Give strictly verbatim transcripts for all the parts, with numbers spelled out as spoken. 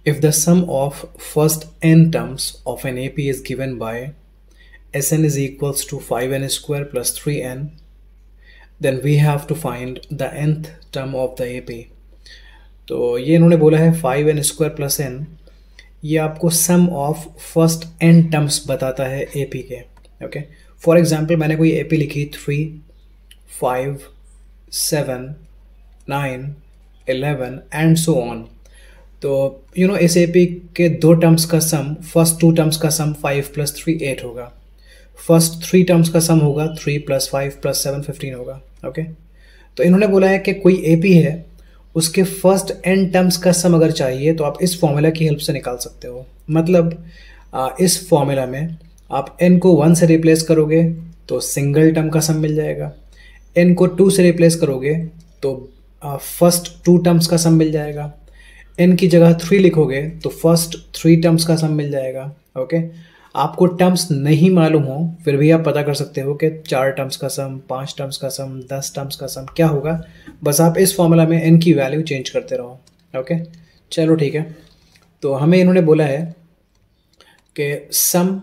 If the sum of first n terms of an A P is given by Sn is equals to five n square plus three n, then we have to find the nth term of the A P. तो ये इन्होंने बोला है five n square plus n, ये आपको sum of first n terms बताता है A P के. ओके, फॉर एग्जांपल मैंने कोई ए पी लिखी three five seven nine eleven and so on. तो यू नो इस ए पी के दो टर्म्स का सम, फर्स्ट टू टर्म्स का sum five plus three eight होगा, फर्स्ट थ्री टर्म्स का सम होगा three plus five plus seven fifteen होगा. ओके, तो इन्होंने बोला है कि कोई ए पी है, उसके फर्स्ट एन टर्म्स का सम अगर चाहिए तो आप इस फॉर्मूला की हेल्प से निकाल सकते हो. मतलब आ, इस फॉर्मूला में आप n को वन से रिप्लेस करोगे तो सिंगल टर्म का सम मिल जाएगा, n को टू से रिप्लेस करोगे तो फर्स्ट टू टर्म्स का सम मिल जाएगा, n की जगह थ्री लिखोगे तो फर्स्ट थ्री टर्म्स का सम मिल जाएगा. ओके, आपको टर्म्स नहीं मालूम हो फिर भी आप पता कर सकते हो कि चार टर्म्स का सम, पांच टर्म्स का सम, दस टर्म्स का सम क्या होगा. बस आप इस फॉर्मूला में n की वैल्यू चेंज करते रहो. ओके, चलो ठीक है. तो हमें इन्होंने बोला है कि sum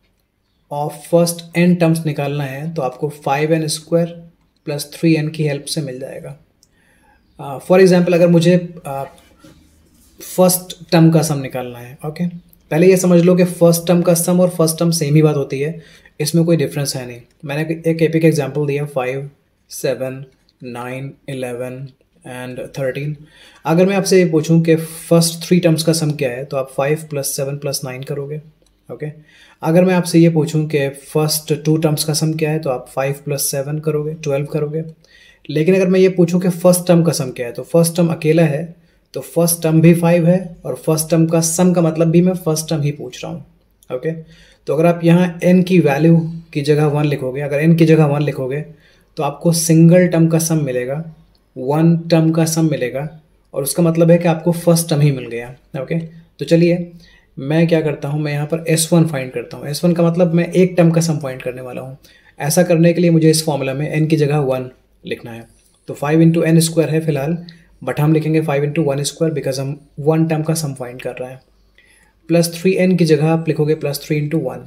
of first n terms निकालना है, तो आपको five n square plus three n की हेल्प से मिल जाएगा. फॉर uh, एग्जाम्पल अगर मुझे फर्स्ट uh, टर्म का सम निकालना है, ओके okay? पहले ये समझ लो कि फर्स्ट टर्म का सम और फर्स्ट टर्म सेम ही बात होती है, इसमें कोई डिफरेंस है नहीं. मैंने एक एपी का एग्जांपल दिया five seven nine eleven and thirteen. अगर मैं आपसे ये पूछूं कि फर्स्ट थ्री टर्म्स का सम क्या है तो आप five plus seven plus nine करोगे. ओके, अगर मैं आपसे ये पूछूं कि फर्स्ट टू टर्म्स का सम क्या है तो आप फाइव प्लस सेवन करोगे, ट्वेल्व करोगे. लेकिन अगर मैं ये पूछूं कि फर्स्ट टर्म का सम क्या है तो फर्स्ट टर्म अकेला है तो फर्स्ट टर्म भी फाइव है और फर्स्ट टर्म का सम का मतलब भी मैं फर्स्ट टर्म ही पूछ रहा हूँ. ओके, तो अगर आप यहाँ n की वैल्यू की जगह वन लिखोगे, अगर n की जगह वन लिखोगे तो आपको सिंगल टर्म का सम मिलेगा, वन टर्म का सम मिलेगा और उसका मतलब है कि आपको फर्स्ट टर्म ही मिल गया. ओके, तो चलिए मैं क्या करता हूँ, मैं यहाँ पर एस वन फाइंड करता हूँ. एस वन का मतलब मैं एक टर्म का सम फाइंड करने वाला हूँ. ऐसा करने के लिए मुझे इस फॉर्मूला में n की जगह वन लिखना है. तो फाइव इंटू एन स्क्वायर है फिलहाल, बट हम लिखेंगे five into one square because हम वन टर्म का सम फाइंड कर रहे हैं. प्लस थ्री एन की जगह आप लिखोगे प्लस थ्री इंटू वन.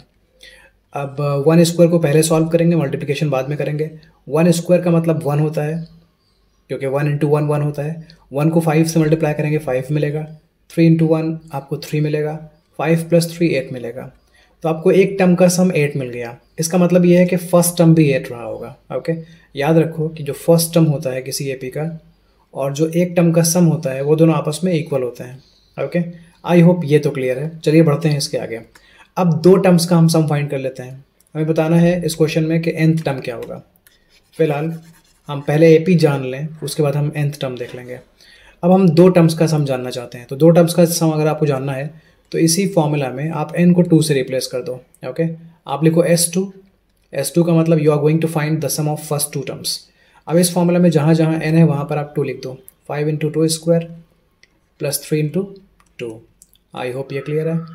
अब वन स्क्वायर को पहले सॉल्व करेंगे, मल्टीप्लिकेशन बाद में करेंगे. वन स्क्वायर का मतलब वन होता है क्योंकि वन इंटू वन वन होता है. वन को फाइव से मल्टीप्लाई करेंगे फाइव मिलेगा, थ्री इंटू वन आपको थ्री मिलेगा, फाइव प्लस थ्री एट मिलेगा. तो आपको एक टर्म का सम एट मिल गया. इसका मतलब ये है कि फर्स्ट टर्म भी एट रहा होगा. ओके, याद रखो कि जो फर्स्ट टर्म होता है किसी ए पी का और जो एक टर्म का सम होता है वो दोनों आपस में इक्वल होते हैं. ओके, आई होप ये तो क्लियर है. चलिए बढ़ते हैं इसके आगे. अब दो टर्म्स का हम सम फाइंड कर लेते हैं. हमें बताना है इस क्वेश्चन में कि nth टर्म क्या होगा. फिलहाल हम पहले एपी जान लें, उसके बाद हम nth टर्म देख लेंगे. अब हम दो टर्म्स का सम जानना चाहते हैं. तो दो टर्म्स का सम अगर आपको जानना है तो इसी फॉर्मूला में आप n को टू से रिप्लेस कर दो. ओके, आप लिखो एस टू. एस टू का मतलब you are going to find the sum of first two terms. अब इस फॉर्मूला में जहाँ जहाँ n है वहाँ पर आप टू लिख दो. Five into two square plus three into two. I hope ये क्लियर है.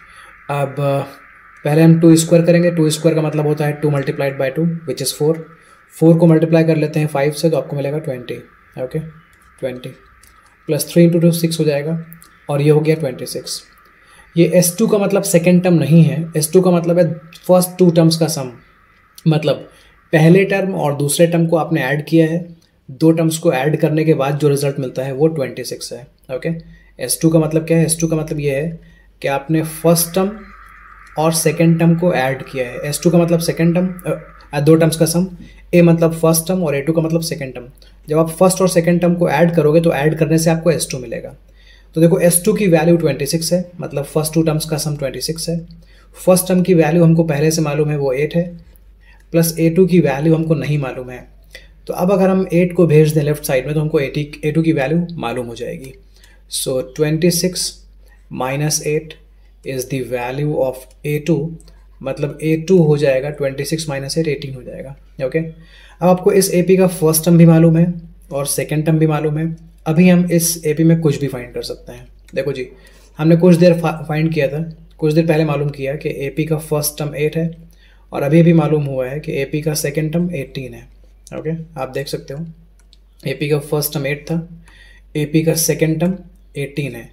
अब पहले हम टू स्क्वायर करेंगे. टू स्क्वायर का मतलब होता है two multiplied by two which is four. Four को मल्टीप्लाई कर लेते हैं फाइव से तो आपको मिलेगा twenty. Okay, twenty plus three into two six हो जाएगा और ये हो गया ट्वेंटी सिक्स. ये एस टू का मतलब सेकेंड टर्म नहीं है. एस टू का मतलब है फर्स्ट टू टर्म्स का सम. मतलब पहले टर्म और दूसरे टर्म को आपने ऐड किया है, दो टर्म्स को ऐड करने के बाद जो रिजल्ट मिलता है वो ट्वेंटी सिक्स है. ओके, एस टू का मतलब क्या है? एस टू का मतलब ये है कि आपने फर्स्ट टर्म और सेकेंड टर्म को ऐड किया है. एस टू का मतलब सेकेंड टर्म, दो टर्म्स का सम. ए मतलब फर्स्ट टर्म और ए टू का मतलब सेकेंड टर्म. जब आप फर्स्ट और सेकेंड टर्म को ऐड करोगे तो ऐड करने से आपको एस टू मिलेगा. तो देखो एस टू की वैल्यू ट्वेंटी सिक्स है, मतलब फर्स्ट टू टर्म्स का सम ट्वेंटी सिक्स है. फर्स्ट टर्म की वैल्यू हमको पहले से मालूम है वो एट है, प्लस ए टू की वैल्यू हमको नहीं मालूम है. तो अब अगर हम एट को भेज दें लेफ्ट साइड में तो हमको एटी ए टू की वैल्यू मालूम हो जाएगी. So twenty six minus eight is the value of A two, मतलब ए टू हो जाएगा twenty six minus eight eighteen हो जाएगा. ओके, अब आपको इस ए पी का फर्स्ट टर्म भी मालूम है और सेकेंड टर्म भी मालूम है. अभी हम इस ए पी में कुछ भी फाइंड कर सकते हैं. देखो जी, हमने कुछ देर फाइंड किया था, कुछ देर पहले मालूम किया कि ए पी का फर्स्ट टर्म एट है और अभी भी मालूम हुआ है कि ए पी का सेकेंड टर्म एटीन है. ओके, आप देख सकते हो ए पी का फर्स्ट टर्म एट था, ए पी का सेकेंड टर्म एटीन है.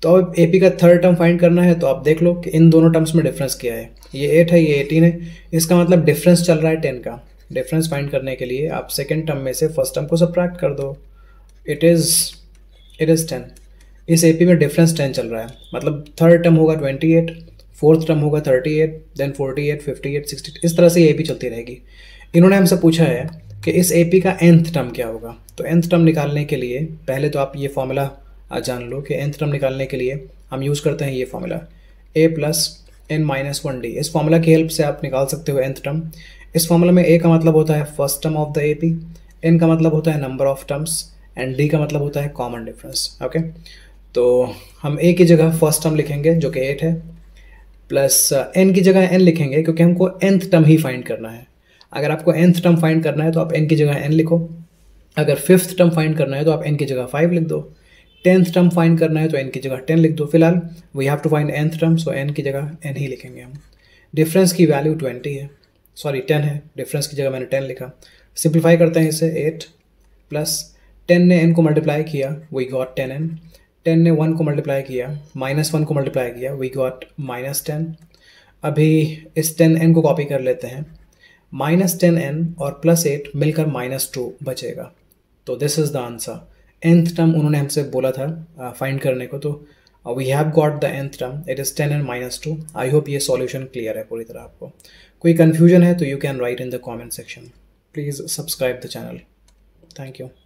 तो अब ए पी का थर्ड टर्म फाइंड करना है, तो आप देख लो कि इन दोनों टर्म्स में डिफरेंस क्या है। ये एट है, ये एटीन है, इसका मतलब डिफरेंस चल रहा है टेन का। डिफरेंस फाइंड करने के लिए आप सेकेंड टर्म में से फर्स्ट टर्म को सब्ट्रैक्ट कर दो। It is it is ten. इस एपी में डिफरेंस टेन चल रहा है, मतलब थर्ड टर्म होगा ट्वेंटी एट, फोर्थ टर्म होगा thirty eight, then forty eight, fifty eight, sixty, इस तरह से एपी चलती रहेगी। इन्होंने हमसे पूछा है कि इस एपी का nth टर्म क्या होगा। तो nth टर्म निकालने के लिए पहले तो आप ये फॉर्मूला जान लो कि nth टर्म निकालने के लिए हम यूज़ करते हैं ये formula a plus n minus one d. इस फॉर्मूला की हेल्प से आप निकाल सकते हो nth टर्म। इस फॉर्मूला में a का मतलब होता है first term of the AP, n का मतलब होता है number of terms, and d का मतलब होता है कॉमन डिफरेंस। ओके, तो हम a की जगह फर्स्ट टर्म लिखेंगे जो कि एट है, प्लस n की जगह n लिखेंगे क्योंकि हमको nth टर्म ही फाइंड करना है। अगर आपको nth टर्म फाइंड करना है तो आप n की जगह n लिखो, अगर फिफ्थ टर्म फाइंड करना है तो आप n की जगह फाइव लिख दो, टेंथ टर्म फाइंड करना है तो n की जगह टेन लिख दो। फिलहाल we have to find nth term, so n की जगह n ही लिखेंगे हम। डिफरेंस की वैल्यू ट्वेंटी है, सॉरी टेन है, डिफरेंस की जगह मैंने टेन लिखा। सिंप्लीफाई करते हैं इसे, एट प्लस टेन ने n को मल्टीप्लाई किया, we got ten n, ten ने वन को मल्टीप्लाई किया, माइनस वन को मल्टीप्लाई किया, वी गॉट माइनस टेन। अभी इस टेन एन को कॉपी कर लेते हैं, माइनस टेन एन और प्लस एट मिलकर माइनस टू बचेगा। तो this is the answer. nth term उन्होंने हमसे बोला था फाइंड uh, करने को, तो we have got the nth term, it is ten n minus two. I hope ये सॉल्यूशन क्लियर है पूरी तरह आपको। कोई कन्फ्यूजन है तो you can write in the comment section. Please subscribe the channel. Thank you.